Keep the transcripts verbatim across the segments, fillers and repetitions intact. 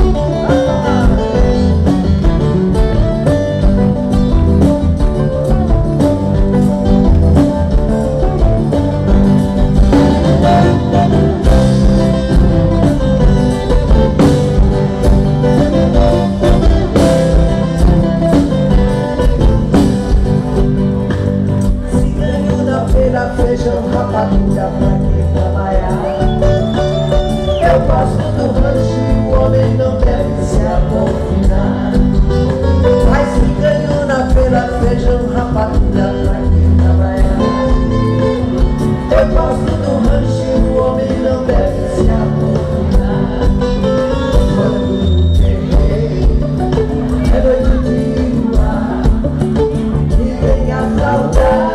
Feijão, rapadura pra quem trabalhar. Eu gosto do rancho, o homem não deve se aconfinar. Mas se ganho na feira, feijão, rapadura pra quem trabalhar. Eu gosto do rancho, o homem não deve se aconfinar. Quando o terreiro é noite de luar e vem a saudade.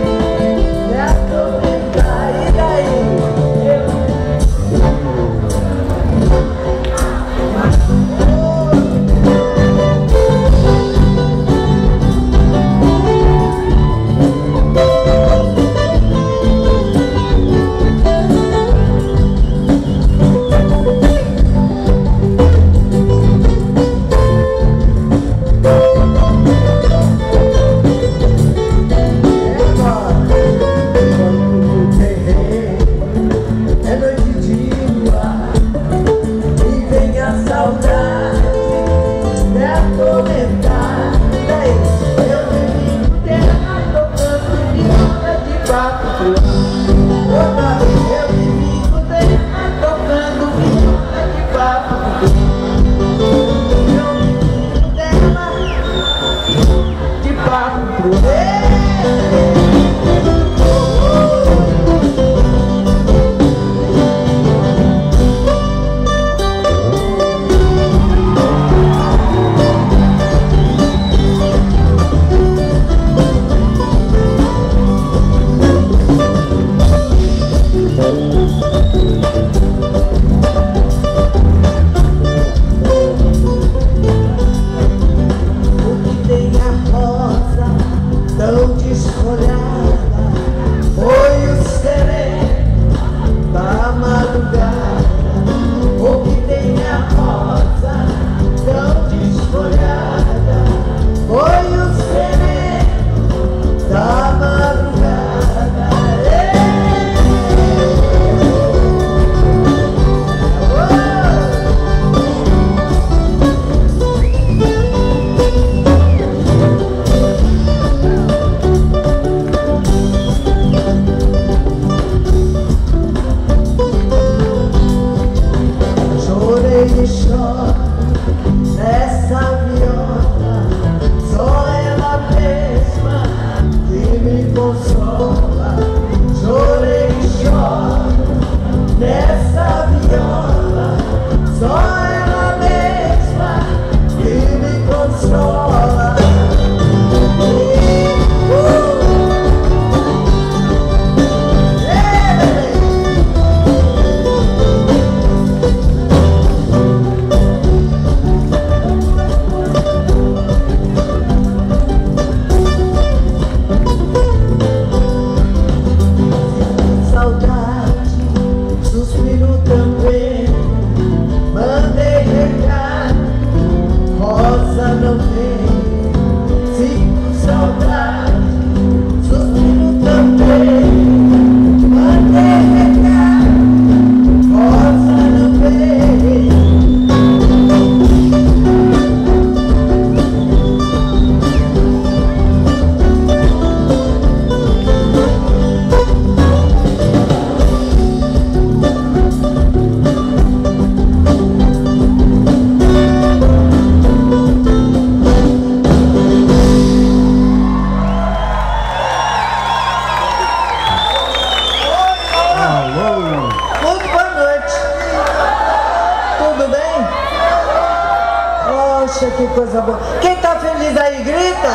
Poxa, que coisa boa. Quem tá feliz aí, grita.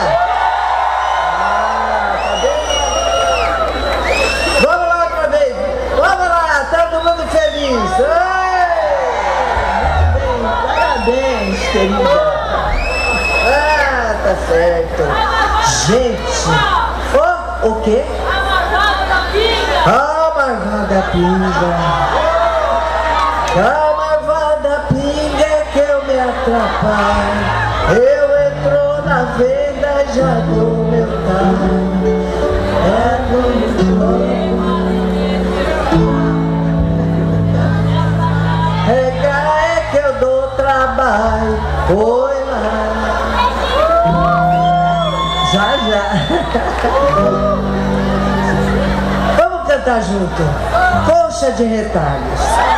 Ah, tá bem? Vamos lá outra vez. Vamos lá, todo mundo feliz. Ai, parabéns, parabéns, querida. Ah, tá certo. Gente, oh, o quê? A marvada da pinga. A marvada pinga. A marvada pinga é que eu me atrapalha. Eu entro na venda e já dou meu carro. É como rega é que eu dou trabalho. Oi lá. Já, já. Vamos cantar junto. Colcha de retalhos.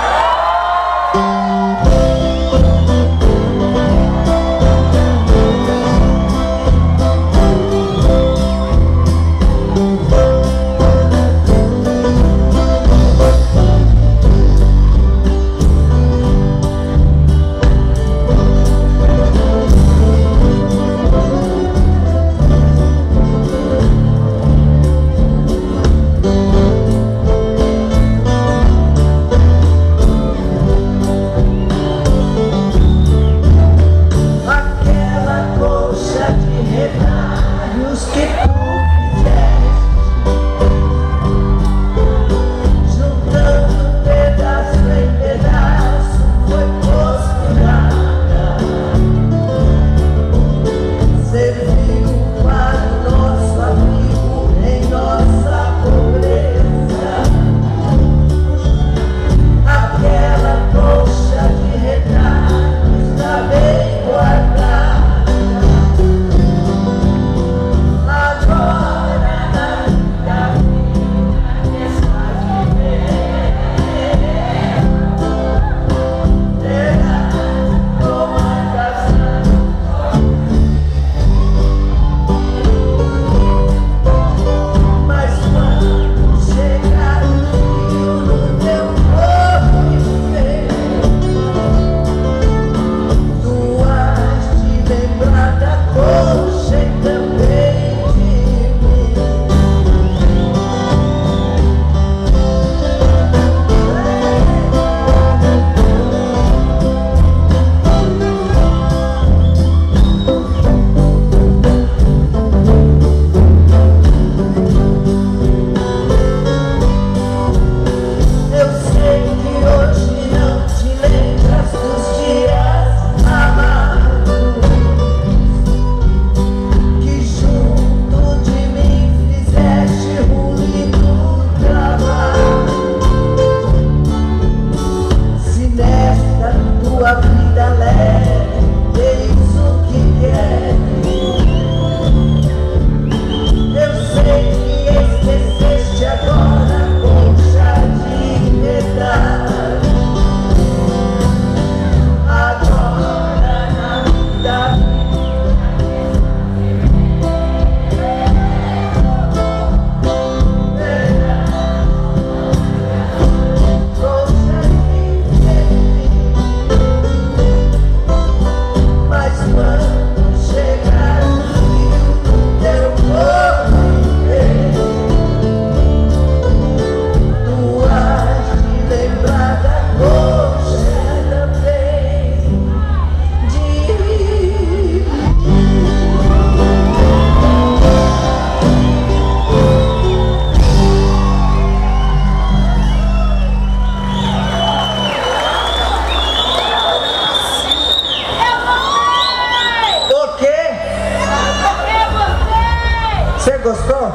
Gostou?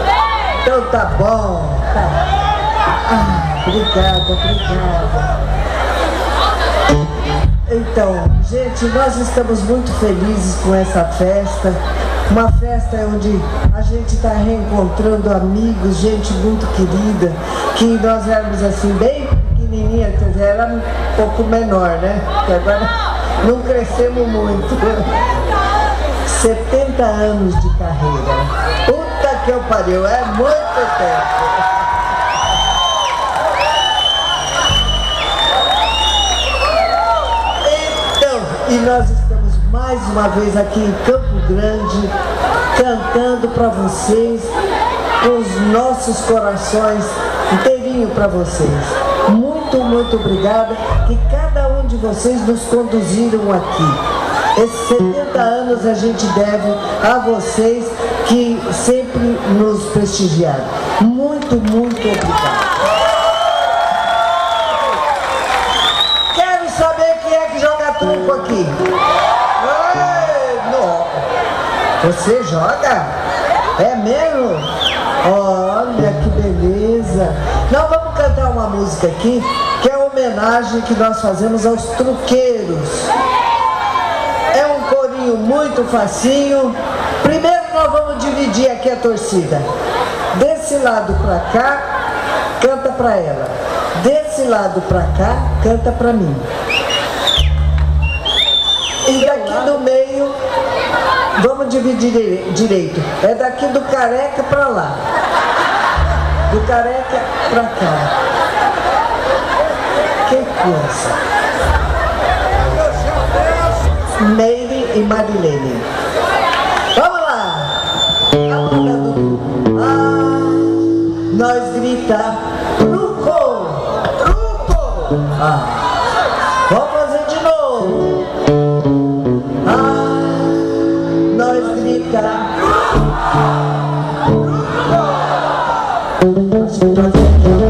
Então tá bom. Tá. Ah, obrigada, obrigada. Então, gente, nós estamos muito felizes com essa festa. Uma festa onde a gente está reencontrando amigos, gente muito querida, que nós éramos assim bem pequenininha, quer dizer, era um pouco menor, né? Porque agora não crescemos muito. setenta anos de carreira. Puta que eu pariu, é muito tempo. Então, e nós estamos mais uma vez aqui em Campo Grande, cantando para vocês, com os nossos corações inteirinho para vocês. Muito, muito obrigada, que cada um de vocês nos conduziram aqui. Esses setenta anos a gente deve a vocês que sempre nos prestigiaram. Muito, muito obrigado. Quero saber quem é que joga trunfo aqui. Você joga? É mesmo? Olha que beleza. Não, vamos cantar uma música aqui, que é uma homenagem que nós fazemos aos truqueiros. É um corinho muito facinho. Primeiro nós vamos dividir aqui a torcida. Desse lado pra cá, canta pra ela. Desse lado pra cá, canta pra mim. E daqui do meio, vamos dividir direito. É daqui do careca pra lá. Do careca pra cá. Quem pensa? Meire e Marilene. Vamos lá! Ah, nós grita truco! Truco! Ah, vamos fazer de novo. Ah, nós grita truco!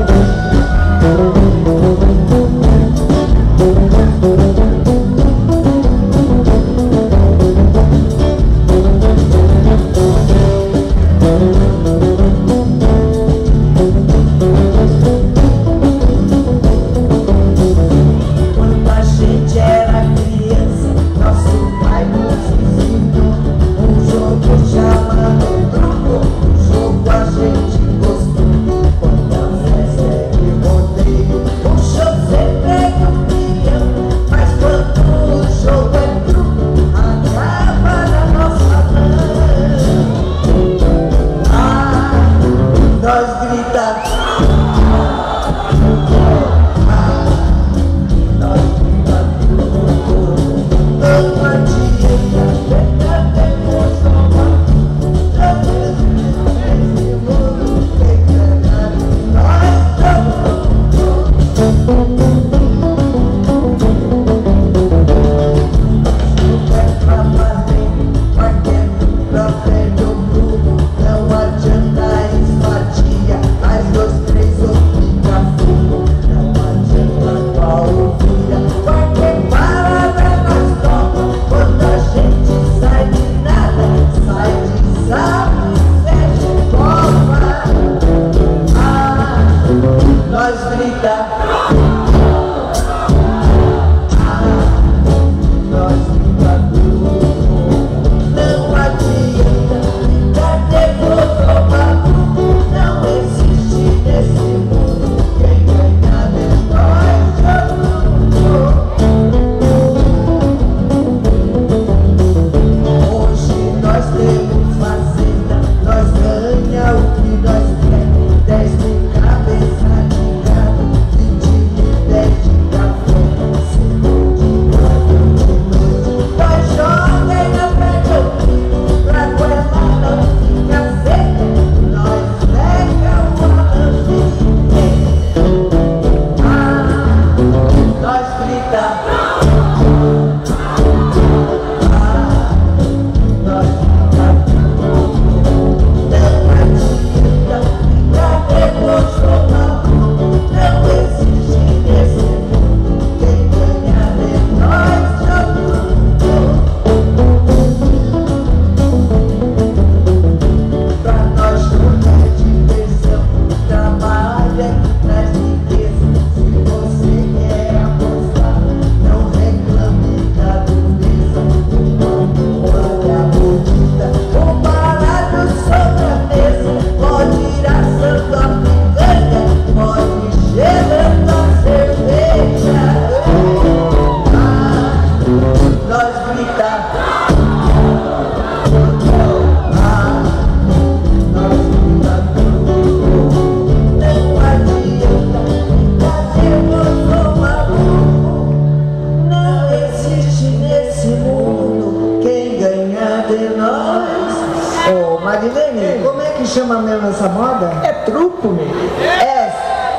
Marilene, como é que chama mesmo essa moda? É truco, meu. É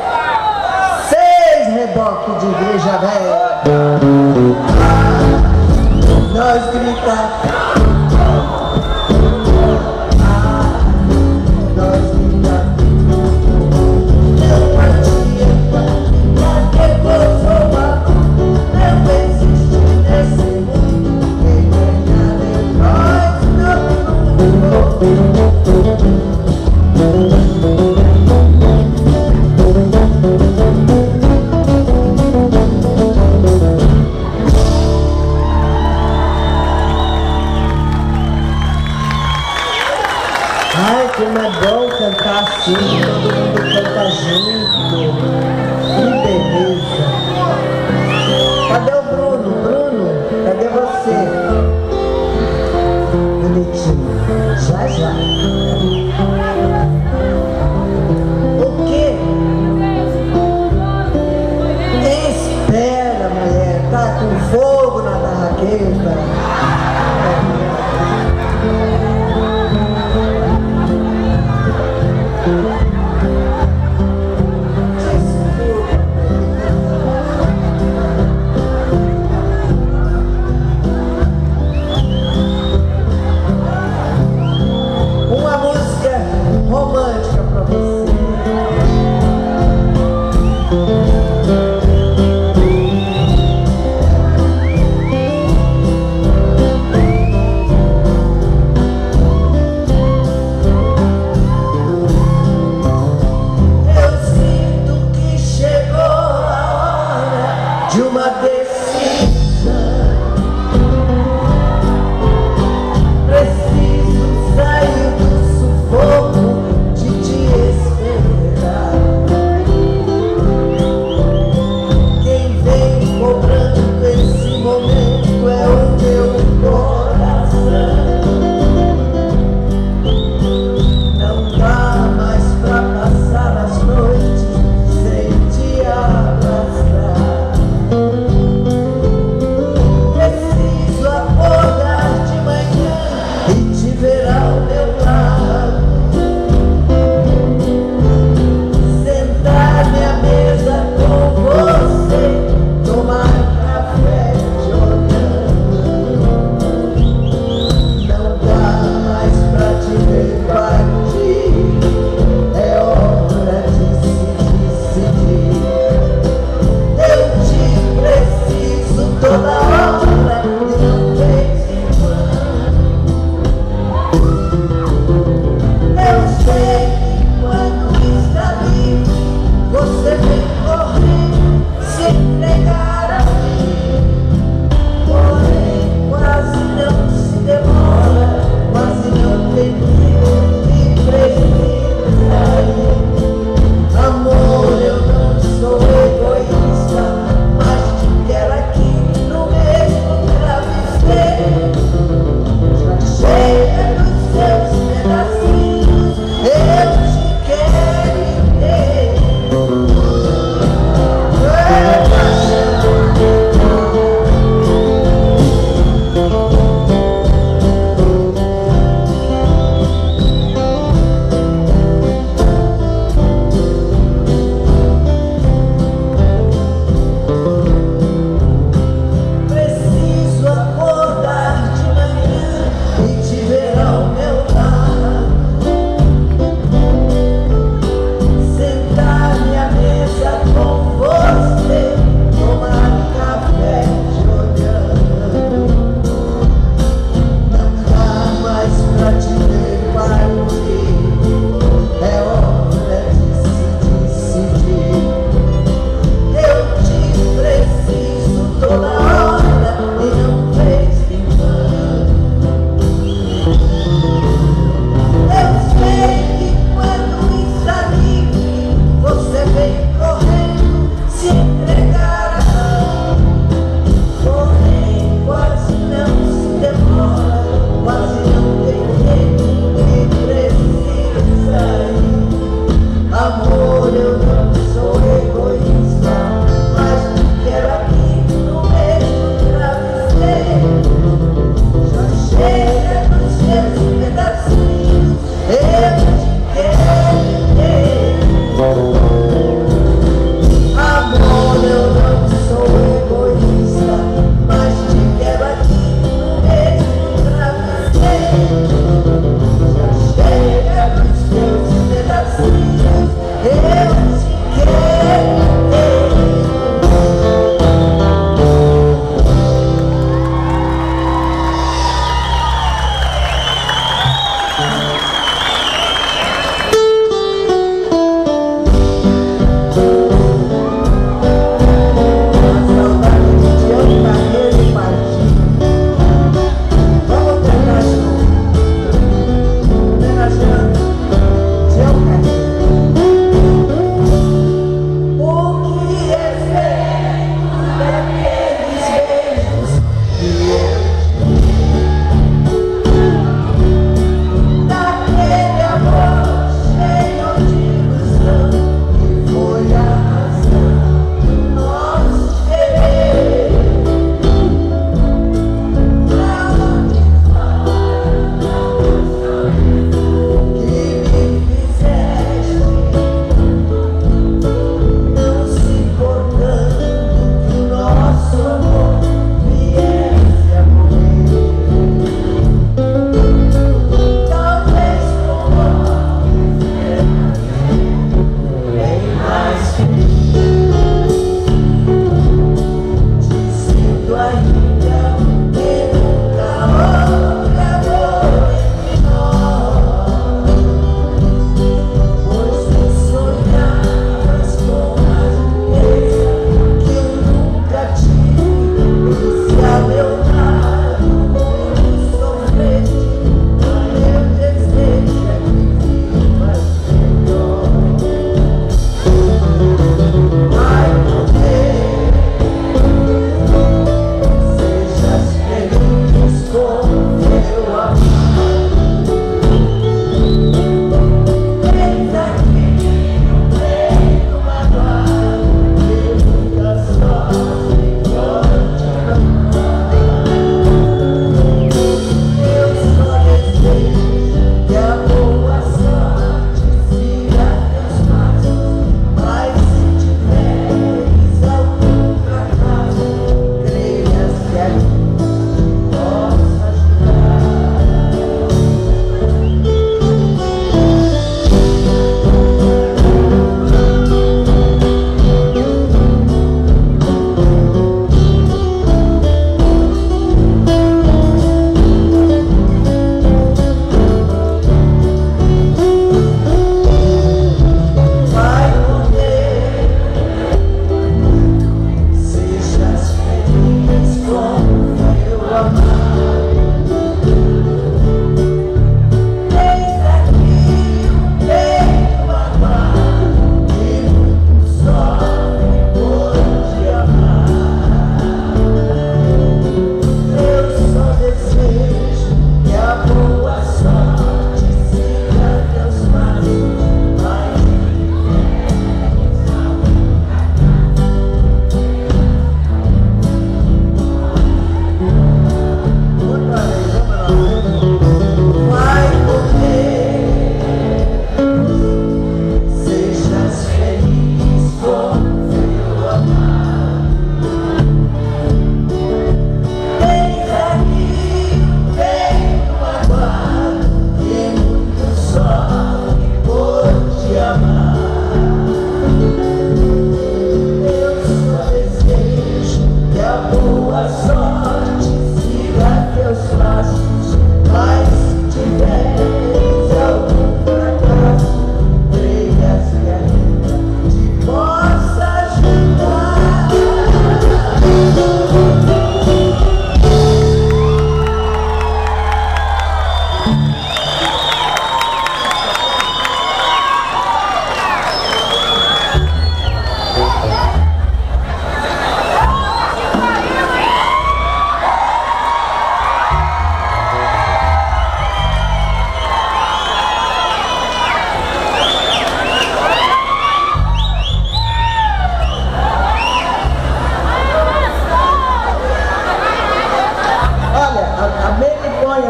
seis reboques de igreja velha. Nós gritamos. assim, todo mundo canta junto. Que beleza. Cadê o Bruno? Bruno, cadê você? Bonitinho. Já, já. O quê? Espera, mulher. Tá com fogo na tarraqueta. Romântica pra você. Eu sinto que chegou a hora de uma decisão. Preciso sair do sufoco de te esperar. Quem vem cobrando esse momento é o meu coração. Não dá mais pra passar as noites sem te abraçar. Preciso acordar de manhã e te ver ao meu lado. Sentar-me à mesa com você, tomar café te olhando.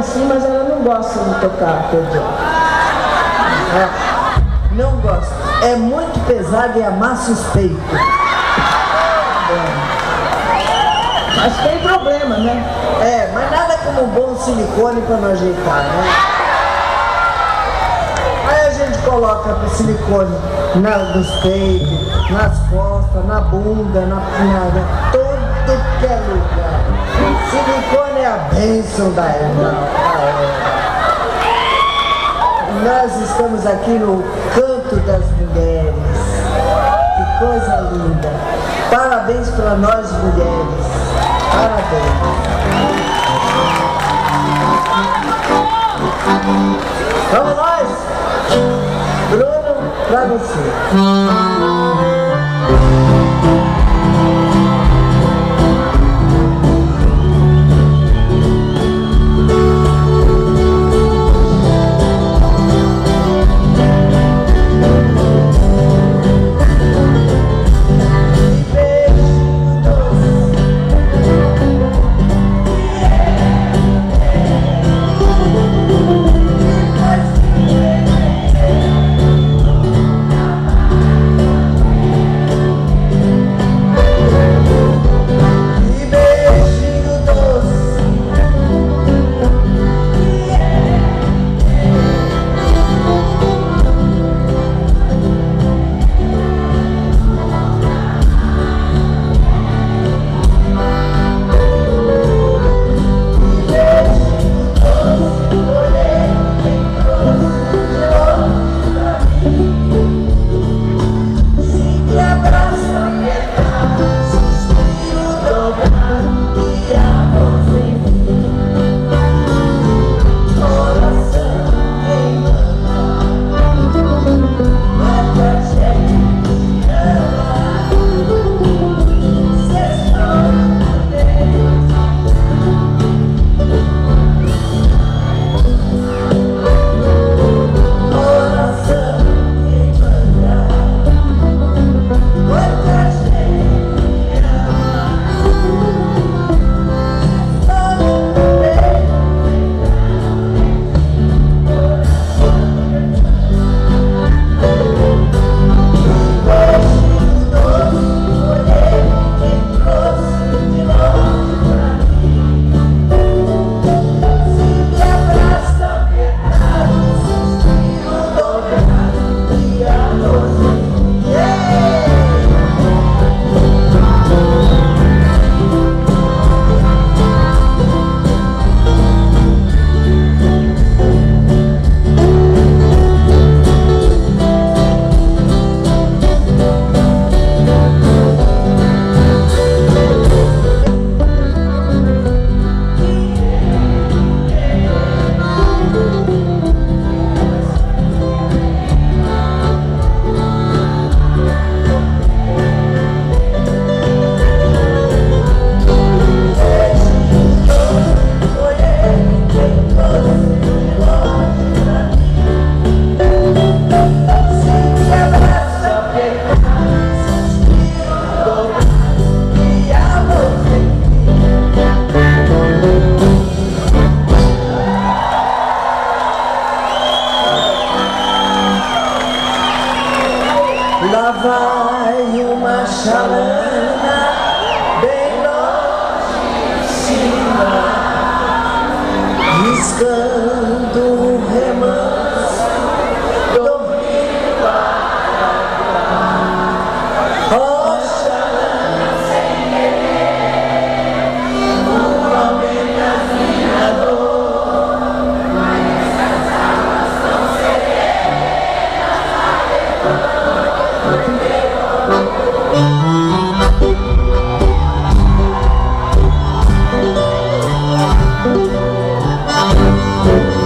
assim, mas ela não gosta de tocar acordeon. É, não gosta. É muito pesado e amassa os peitos. É. Mas tem problema, né? É, mas nada como um bom silicone para não ajeitar, né? Aí a gente coloca silicone na, nos peitos, nas costas, na bunda, na punhada, todo que é lugar. Silicone é a bênção da era. Nós estamos aqui no Canto das Mulheres. Que coisa linda. Parabéns para nós mulheres. Parabéns. Vamos nós? Bruno, para você. Lá vai uma chalana bem longe de cima, riscando o remanso do rio Paraguai. Oh, chalana sem querer, não aumenta a minha dor, mas essas águas são serenas, Thank you.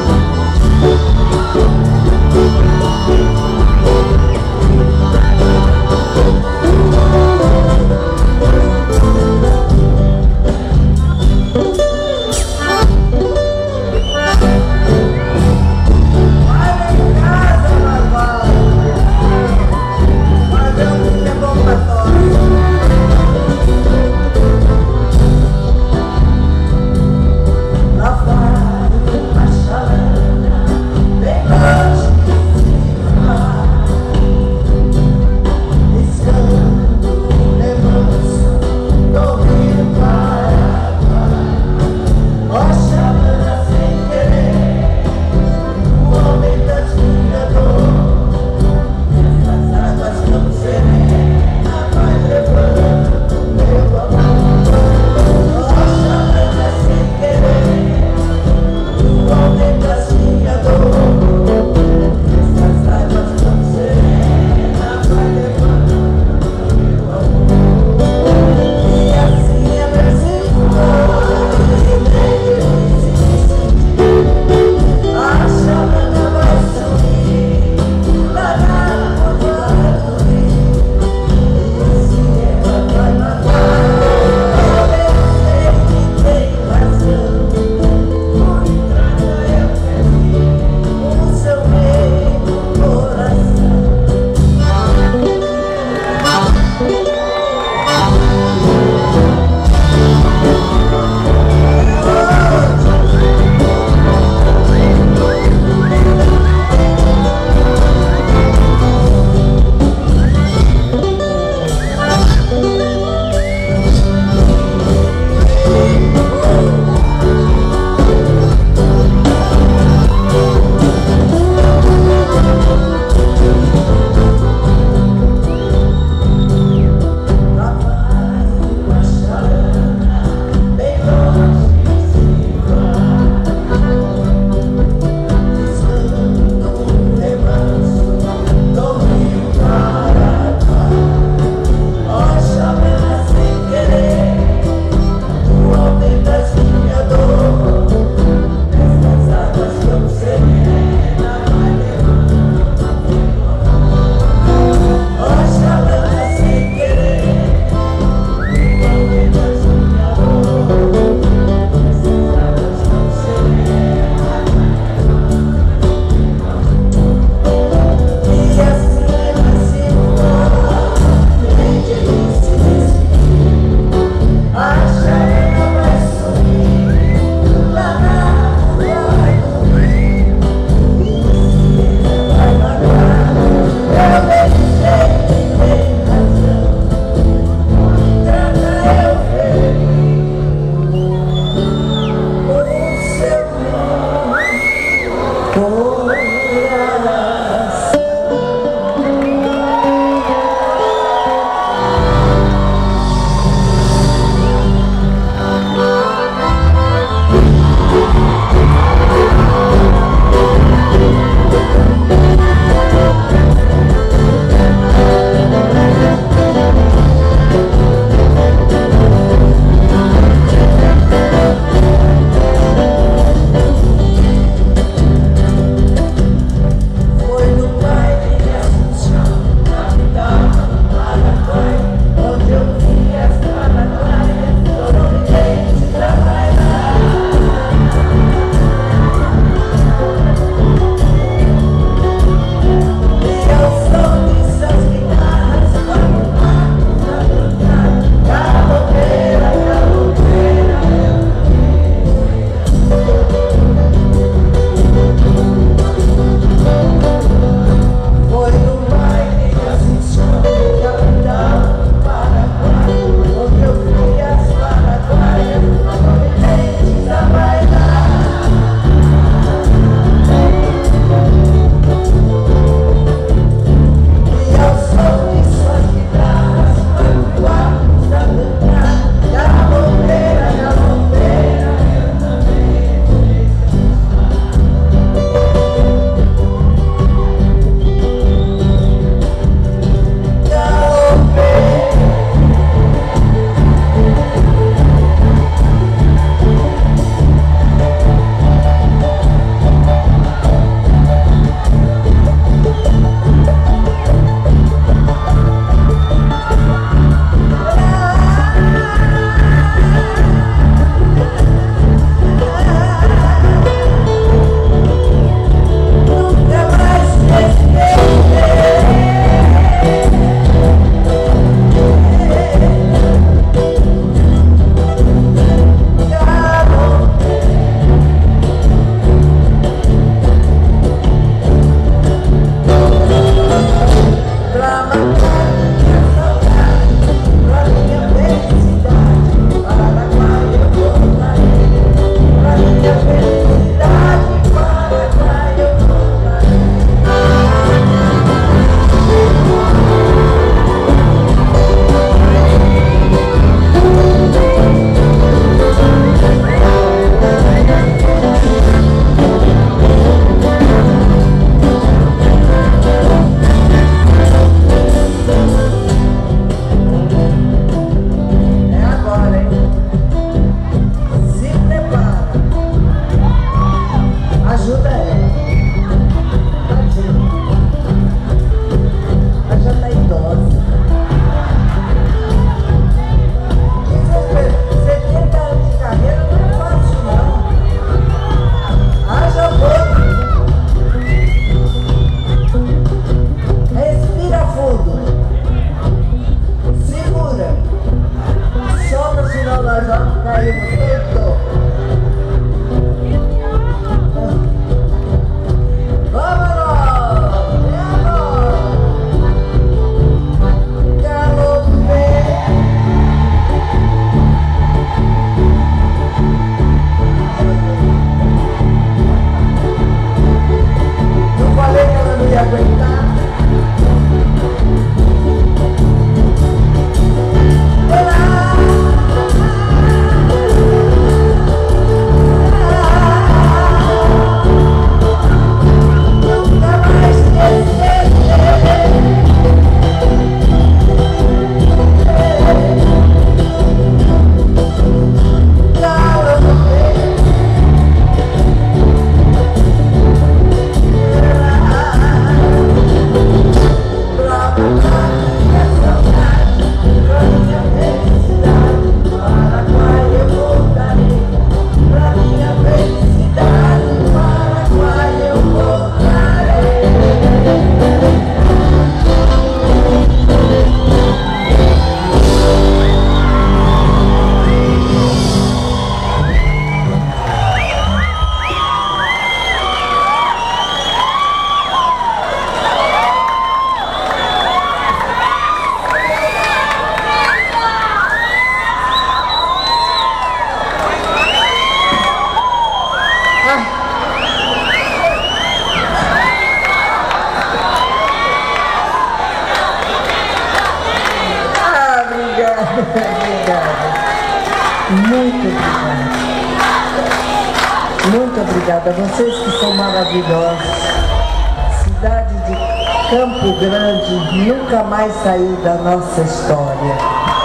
Muito obrigada a vocês que são maravilhosos. Cidade de Campo Grande nunca mais saiu da nossa história.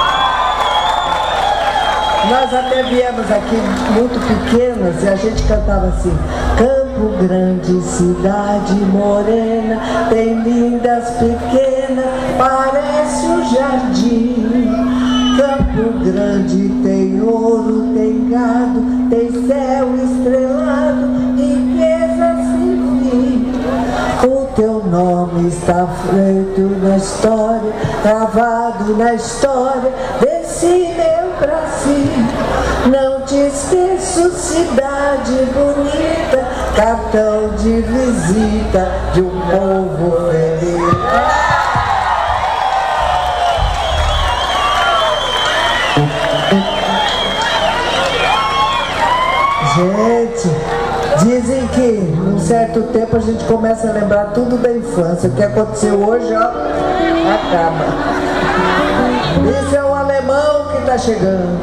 Nós até viemos aqui muito pequenas e a gente cantava assim: Campo Grande, cidade morena, tem lindas pequenas, parece um jardim. Campo Grande tem ouro, tem gado, tem céu estrelado, riqueza sem fim. O teu nome está feito na história, gravado na história desse meu Brasil. Não te esqueço, cidade bonita, cartão de visita de um povo feliz. Gente, dizem que num certo tempo a gente começa a lembrar tudo da infância. O que aconteceu hoje, ó, acaba. Esse é o alemão que tá chegando.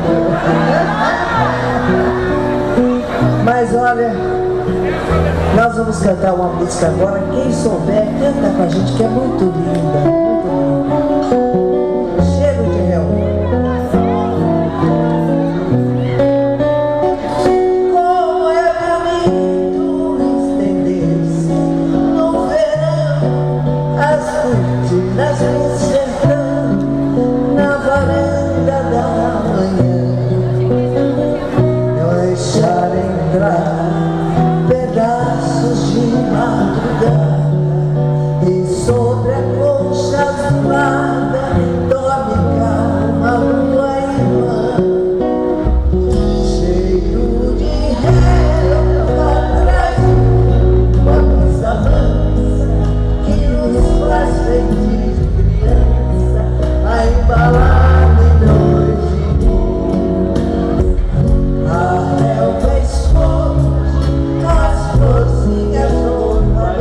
Mas olha, nós vamos cantar uma música agora. Quem souber, canta com a gente, que é muito linda, muito linda. Cheiro de réu. Nas ruas sertão, na varanda da manhã, deixar entrar pedaços de madrugada, e sobre a concha azulada dorme calma lua irmã. Cheiro de relva atrás, uma brisa mansa que nos faz sentir a embalar milhões de mim. A relva esconde as florzinhas roupas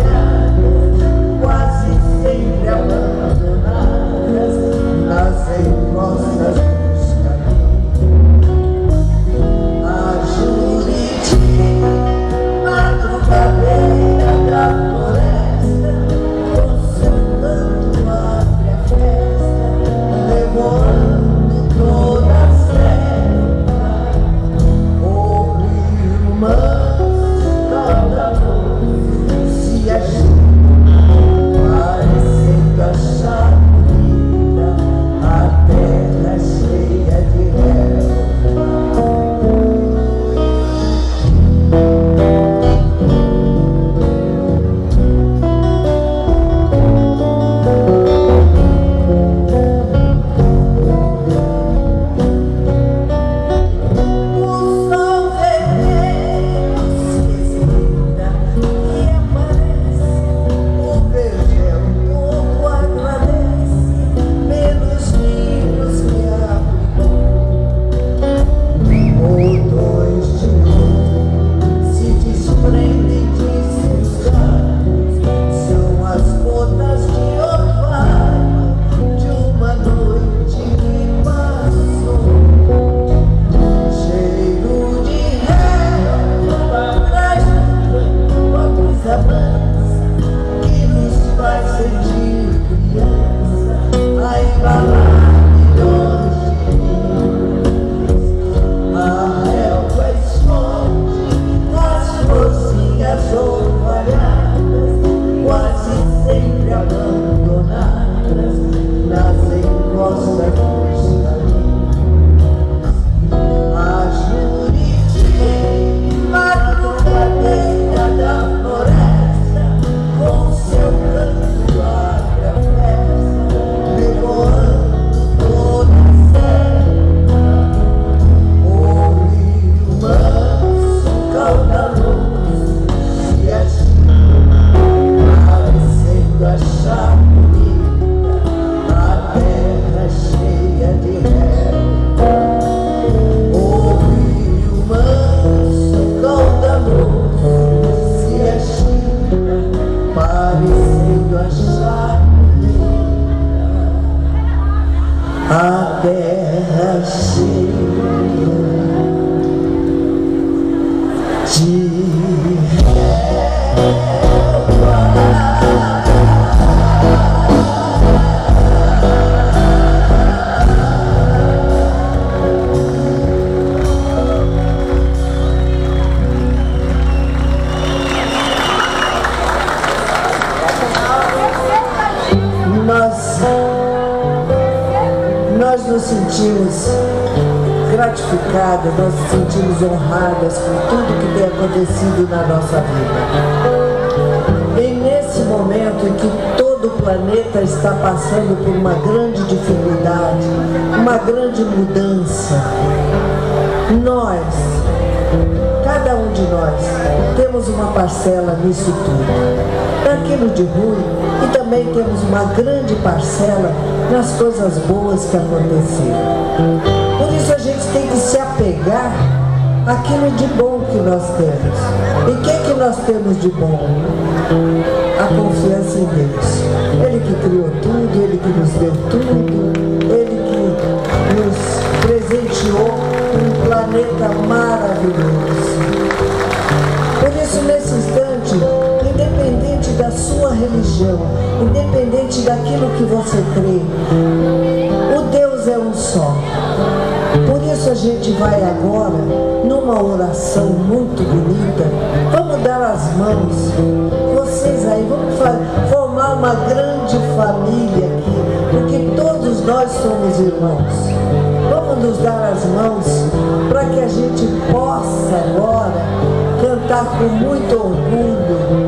Nós nos sentimos gratificadas, nós nos sentimos honradas por tudo que tem acontecido na nossa vida. E nesse momento em que todo o planeta está passando por uma grande dificuldade, uma grande mudança, nós, cada um de nós, temos uma parcela nisso tudo. Naquilo de ruim, e também temos uma grande parcela nas coisas boas que aconteceram. Por isso a gente tem que se apegar àquilo de bom que nós temos. E o que é que nós temos de bom? A confiança em Deus. Ele que criou tudo, Ele que nos deu tudo, Ele que nos presenteou um planeta maravilhoso. Por isso, nesse instante, independente da sua religião, independente daquilo que você crê, o Deus é um só. Por isso a gente vai agora, numa oração muito bonita, vamos dar as mãos, vocês aí, vamos formar uma grande família aqui, porque todos nós somos irmãos. Vamos nos dar as mãos para que a gente possa agora cantar com muito orgulho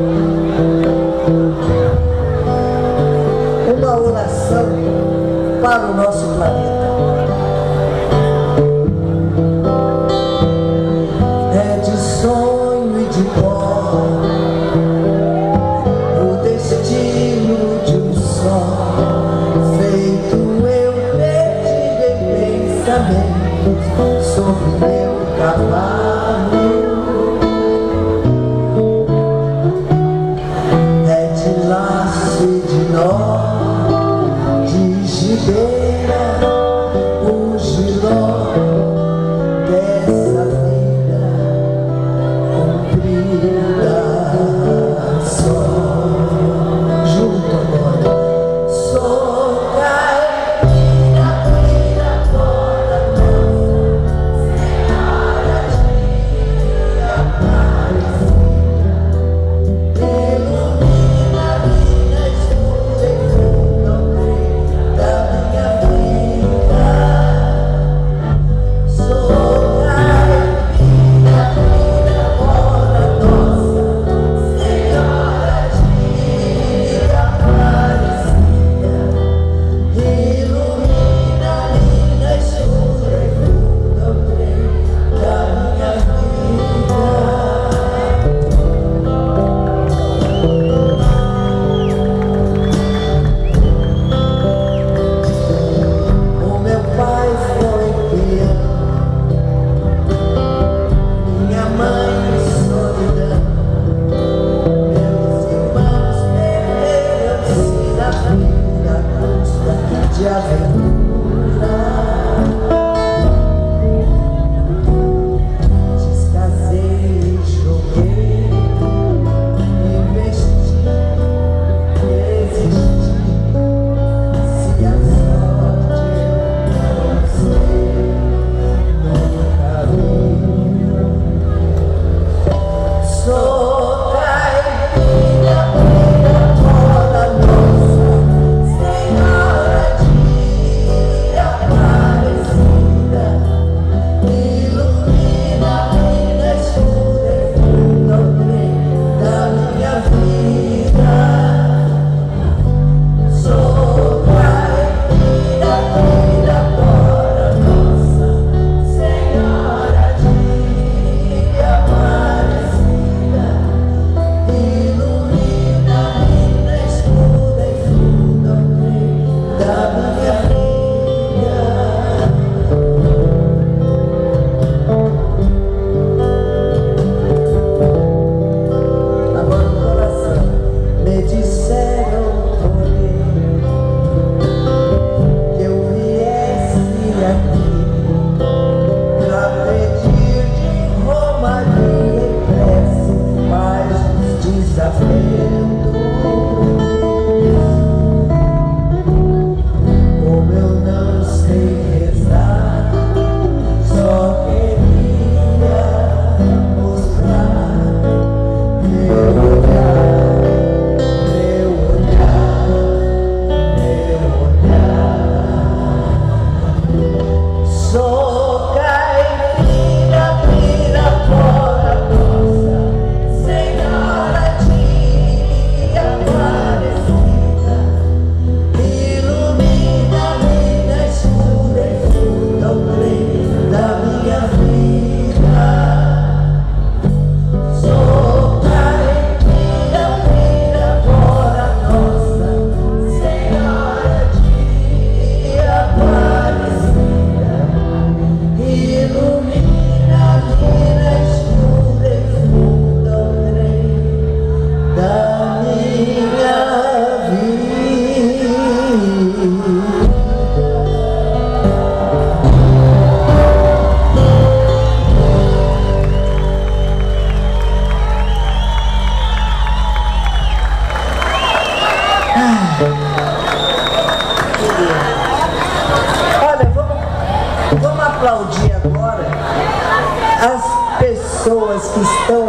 uma oração para o nosso planeta. É de sonho e de pó o destino de um só, feito eu perdido em pensamento sobre meu cavalo. É de laço e de nó, de gibeira, o giló dessa vida comprida só. Junto agora. Sou caipira, cuida toda nossa Senhora de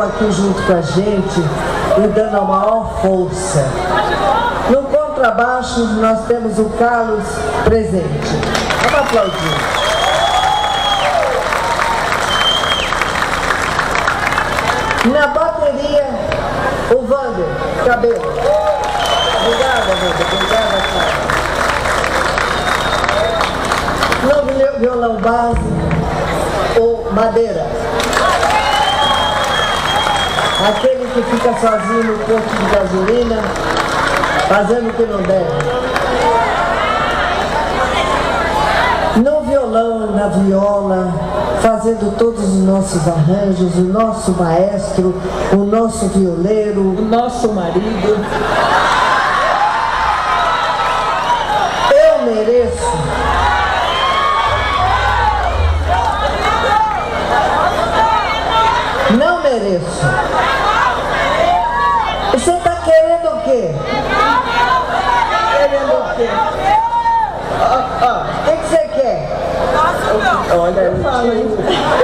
aqui junto com a gente e dando a maior força. No contrabaixo nós temos o Carlos presente. Vamos aplaudir. Na bateria, o Wander Cabelo. Obrigada, Wander. Obrigada, cara. No violão base, o Madeira. Aquele que fica sozinho no posto de gasolina, fazendo o que não deve. No violão, na viola, fazendo todos os nossos arranjos, o nosso maestro, o nosso violeiro, o nosso marido. Eu mereço. Não mereço. Você está querendo o quê? Querendo o quê? Ó, ó, o que que você quer? Olha, eu falo isso.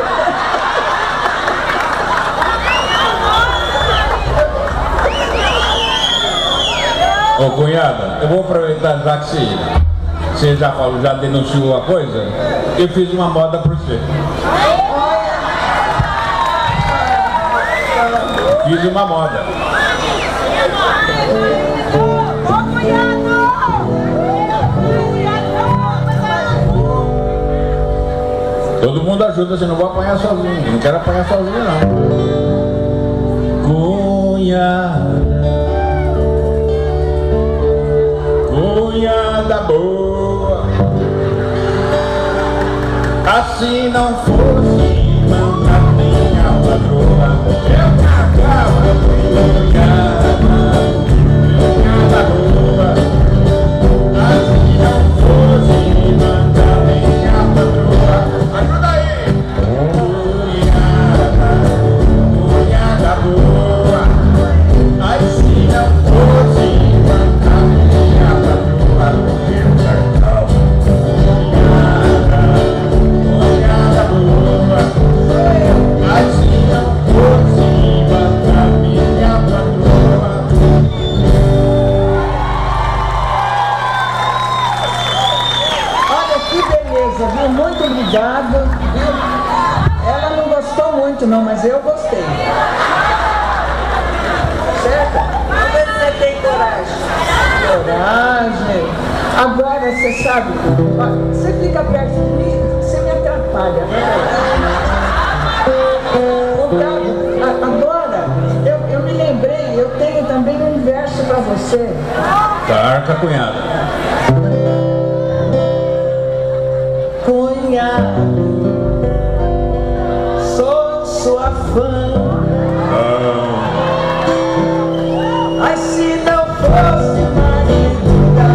Ô cunhada, eu vou aproveitar já que você, você já falou, já denunciou a coisa, eu fiz uma moda para você. Fiz uma moda. Todo mundo ajuda, você não vai apanhar sozinho. Não quero apanhar sozinho, não. Cunhada, cunhada boa, assim não fosse mandar minha patroa, eu cagava cunhada, cunhada boa, assim não fosse mandar minha patroa. Ajuda aí! Cunhada, cunhada boa, assim não fosse mandar minha patroa, eu cagava cunhada, cunhada boa, assim não fosse mandar minha patroa. Olha que beleza, viu? Muito obrigada, viu? Ela não gostou muito não, mas eu gostei. Certo? Vamos ver se você tem coragem. Coragem. Agora, você sabe, você fica perto de mim, você me atrapalha, né? Obrigado. Agora, eu, eu me lembrei, eu tenho também um verso para você. Tarca, cunhada. Cunhado, sou sua fã. Mas se não fosse marido da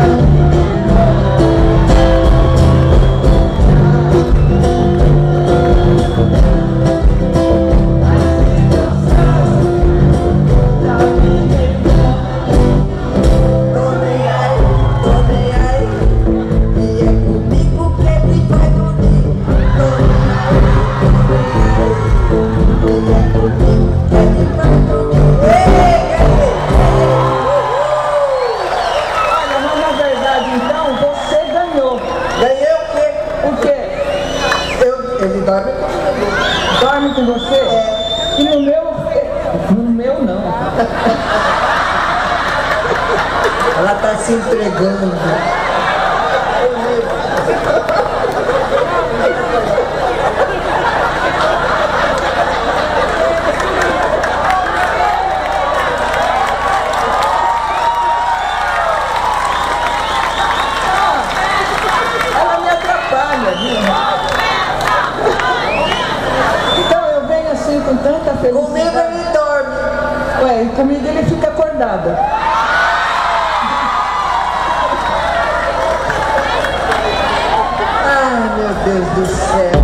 Tô nem aí, tô nem aí. E é comigo que ele vai dormir. Tô nem aí, tô nem aí. E é comigo que ele vai dormir. Olha, mas na verdade então você ganhou. Ganhei o quê? O quê? Eu, ele dorme comigo. Dorme com você? É. E no meu. No meu não. Ela tá se entregando. Ela me atrapalha, viu? Então eu venho assim com tanta Comigo felicidade. ele dorme. Ué, e comigo ele fica acordado. Ai, meu Deus do céu.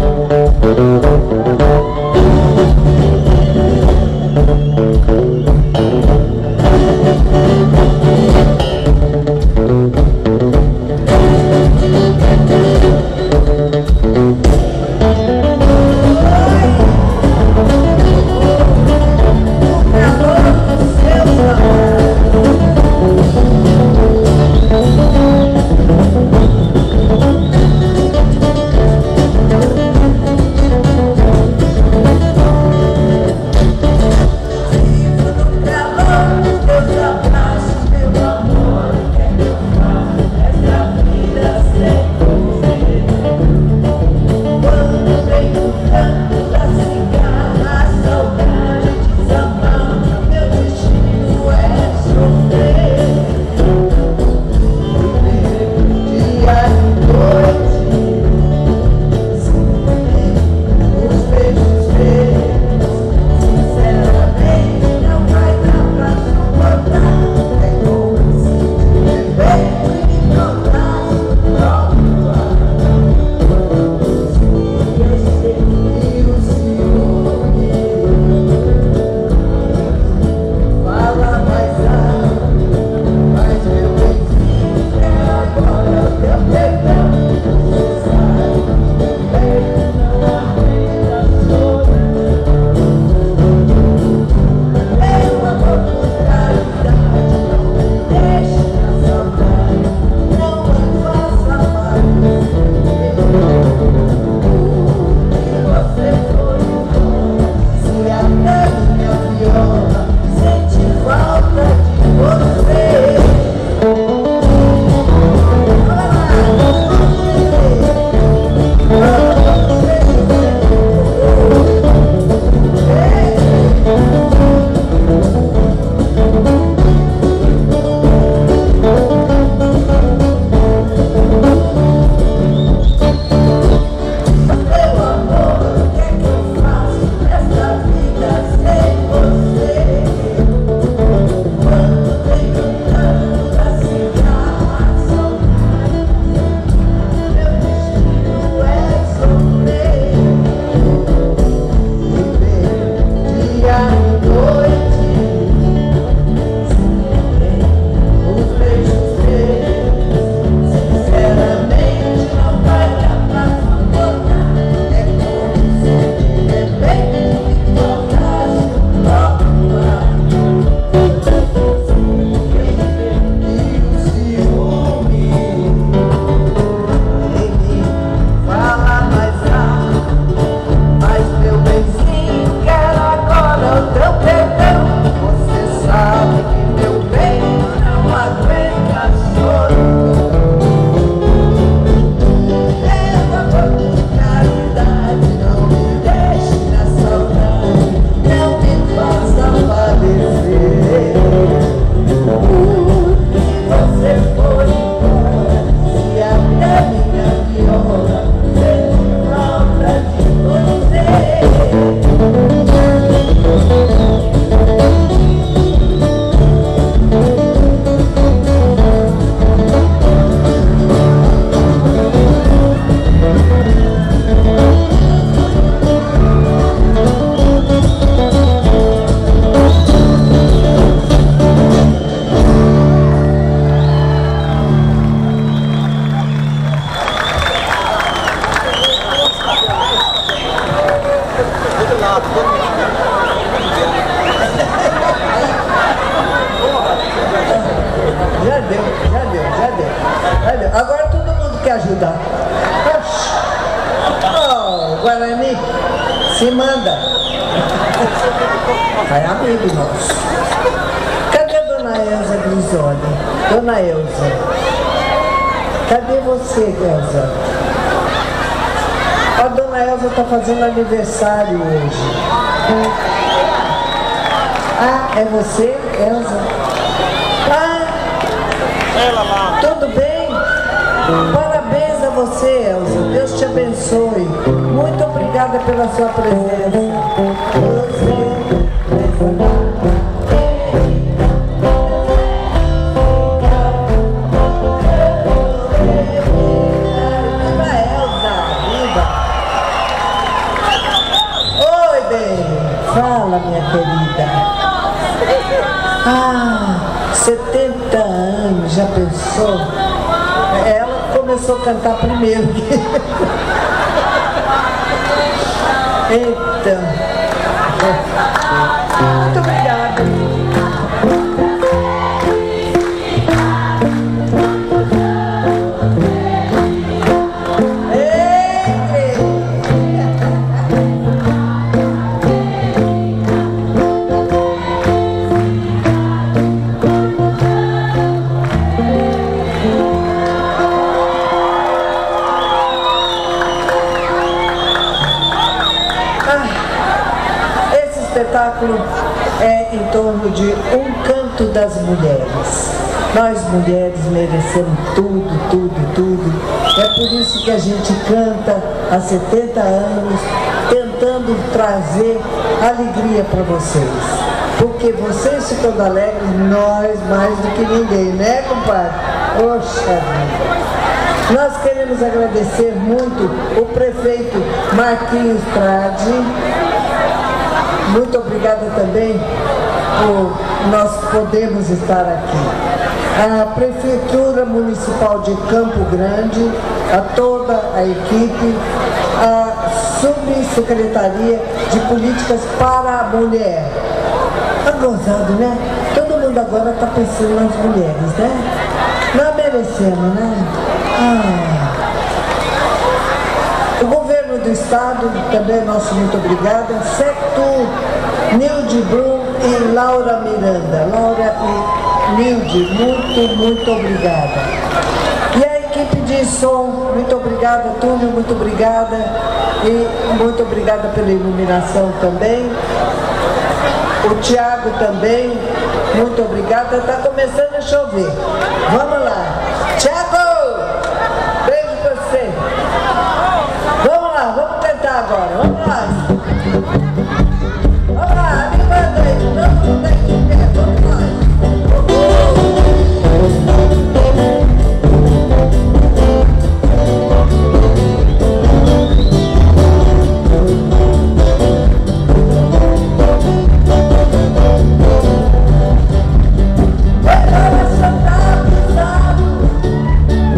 aplauso. Cadê a Dona Elza Grisoli? Dona Elza, cadê você, Elza? A Dona Elza está fazendo aniversário hoje. Ah, é você, Elza? Ah, Ela lá. tudo bem? Parabéns a você, Elza. Deus te abençoe. Muito obrigada pela sua presença. Você... Fala, minha querida. Ah, setenta anos, já pensou? Ela começou a cantar primeiro. Então, muito obrigada. O espetáculo é em torno de um canto das mulheres. Nós mulheres merecemos tudo, tudo, tudo. É por isso que a gente canta há setenta anos, tentando trazer alegria para vocês. Porque vocês ficando alegres, nós mais do que ninguém, né, compadre? Poxa vida. Nós queremos agradecer muito o prefeito Marquinhos Tradi. Muito obrigada também por nós podermos estar aqui. A Prefeitura Municipal de Campo Grande, a toda a equipe, a Subsecretaria de Políticas para a Mulher. Tá gozado, né? Todo mundo agora está pensando nas mulheres, né? Nós merecemos, né? Ah. O governo do estado, também nosso muito obrigada. Sectur, Nilde Brum e Laura Miranda. Laura e Nilde, muito, muito obrigada. E a equipe de som, muito obrigada, Túlio, muito obrigada. E muito obrigada pela iluminação também. O Tiago também, muito obrigada. Está começando a chover. Vamos lá. Tiago, beijo para você. Vamos lá, vamos tentar agora, vamos lá. Vamos lá, me manda aí, não, não tem que ver, vamos lá. Vai, vai, vai,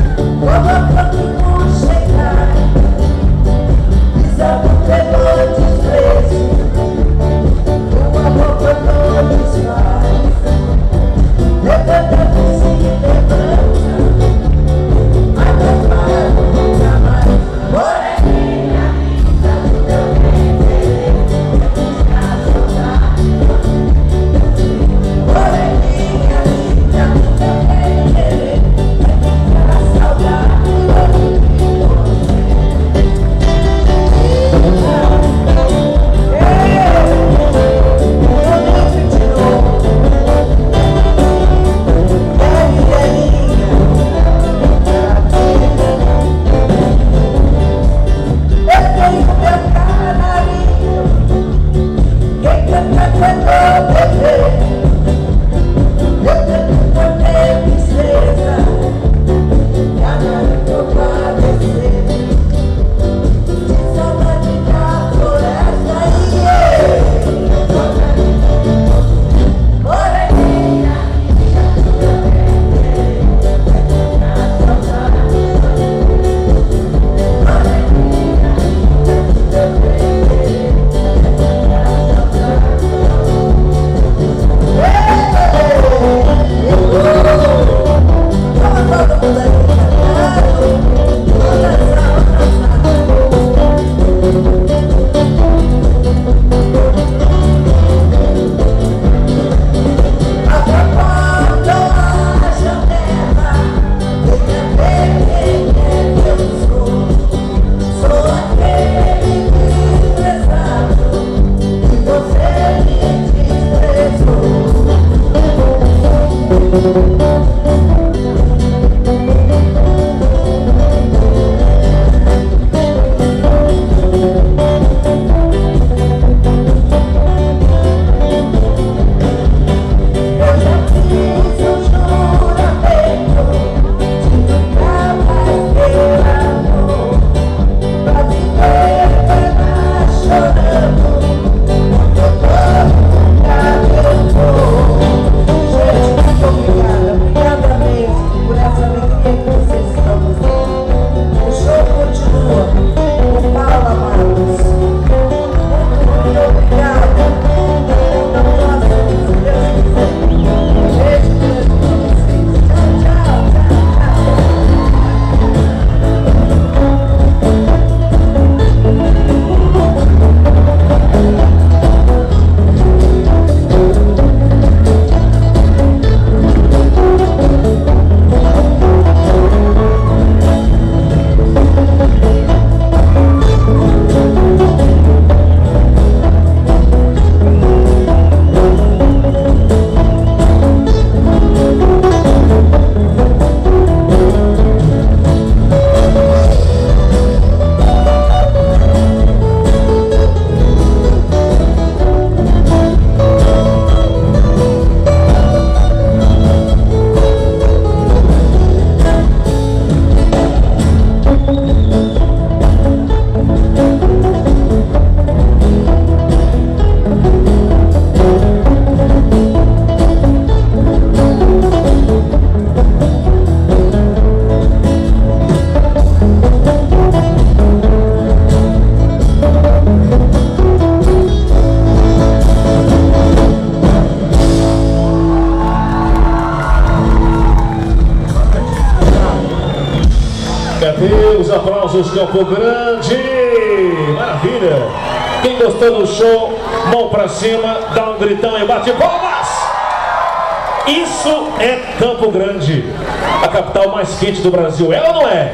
Deus, aplausos Campo Grande. Maravilha. Quem gostou do show, mão pra cima, dá um gritão e bate palmas. Isso é Campo Grande, a capital mais quente do Brasil. É ou não é?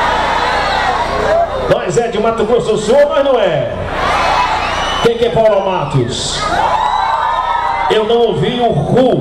Nós é de Mato Grosso do Sul, mas não é. Quem que é Paula Matos? Eu não ouvi o Ru.